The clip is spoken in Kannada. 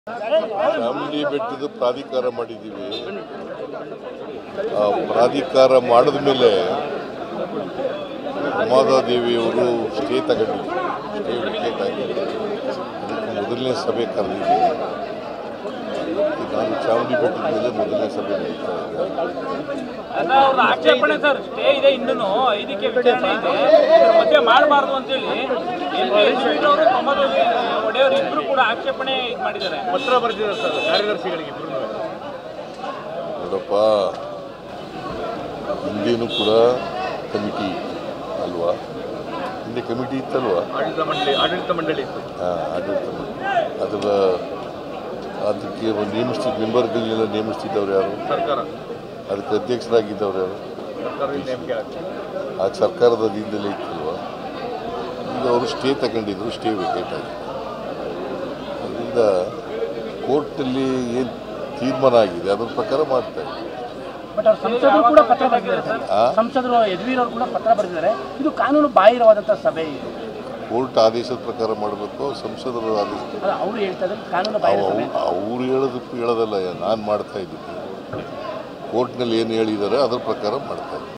ಚಾಮುಂಡಿ ಬೆಟ್ಟದ ಪ್ರಾಧಿಕಾರ ಮಾಡಿದ್ದೀವಿ. ಆ ಪ್ರಾಧಿಕಾರ ಮಾಡಿದ ಮೇಲೆ ಉಮಾದೇವಿಯವರು ಸ್ಟೇ ತಗೊಂಡಿದ್ರು. ಸ್ಟೇ ವಿಕೆಟ್ ಆಗಿದ್ದು ಅದಕ್ಕೆ ಮೊದಲನೇ ಸಭೆ ಕರೆದಿದ್ದೀವಿ. ನಾನು ಚಾಮುಂಡಿ ಬೆಟ್ಟದ ಮೇಲೆ ಮೊದಲನೇ ಸಭೆ ನಡೀತಾ ಇದೆ. ಆಕ್ಷೇಪಣೆ ಸರ್, ಸ್ಟೇ ಇದೆ, ಇನ್ನೂ ಇದಕ್ಕೆ ವಿಚಾರಣೆ ಇದೆ, ಮಧ್ಯೆ ಮಾಡಬಾರ್ದು ಅಂತೇಳಿ ಒಡೆಯವರು ಇಬ್ಬರು ಕೂಡ ಆಕ್ಷೇಪಣೆ ಇದು ಮಾಡಿದ್ದಾರೆ, ಪತ್ರ ಬರೆದಿದ್ದಾರೆ ಸರ್ ಕಾರ್ಯದರ್ಶಿಗಳಿಗೆ. ನೋಡಪ್ಪ, ಹಿಂದೇನು ಕೂಡ ಕಮಿಟಿ ಅಲ್ವಾ? ಹಿಂದೆ ಕಮಿಟಿ ಇತ್ತಲ್ವಾ? ಆಡಳಿತ ಮಂಡಳಿ ಇತ್ತು. ಆಡಳಿತ ಮಂಡಳಿ. ಅದಕ್ಕೆ ನೇಮಿಸ್ತಿದ್ದ ಮೆಂಬರ್ಗಳನ್ನೆಲ್ಲ ನೇಮಿಸ್ತಿದ್ದವ್ರು ಯಾರು? ಸರ್ಕಾರ. ಅದಕ್ಕೆ ಅಧ್ಯಕ್ಷರಾಗಿದ್ದವ್ರು ಯಾರು? ಆ ಸರ್ಕಾರದ ಅಧೀನದಲ್ಲೇ ಇತ್ತಲ್ವ? ಈಗ ಅವರು ಸ್ಟೇ ತಗೊಂಡಿದ್ರು, ಸ್ಟೇ ವಿಕೆಟ್ ಆಗಿದೆ. ಅದರಿಂದ ಕೋರ್ಟಲ್ಲಿ ಏನು ತೀರ್ಮಾನ ಆಗಿದೆ ಅದರ ಪ್ರಕಾರ ಮಾಡ್ತಾ ಇದ್ದಾರೆ. ಬಟ್ ಅವ್ರು ಸಂಸದರು ಕೂಡ ಪತ್ರ ಬರೆದಿದ್ದಾರೆ ಸರ್. ಸಂಸದರು ಯದುವೀರ್ ಅವರು ಕೂಡ ಪತ್ರ ಬರೆದಿದ್ದಾರೆ. ಇದು ಕಾನೂನು ಬಾಹಿರವಾದಂಥ ಸಭೆ. ಕೋರ್ಟ್ ಆದೇಶದ ಪ್ರಕಾರ ಮಾಡಬೇಕು, ಸಂಸದರು ಆದೇಶ. ಅವರು ಹೇಳ್ತಾ ಇದ್ದಾರೆ ಕಾನೂನು ಬಾಹಿರ ಸಭೆ. ಅವ್ರು ಹೇಳೋದಕ್ಕೂ ಹೇಳೋದಲ್ಲ, ನಾನು ಮಾಡ್ತಾ ಇದ್ದೀನಿ. ಕೋರ್ಟ್ನಲ್ಲಿ ಏನು ಹೇಳಿದ್ದಾರೆ ಅದರ ಪ್ರಕಾರ ಮಾಡ್ತಾ ಇದ್ದೀನಿ.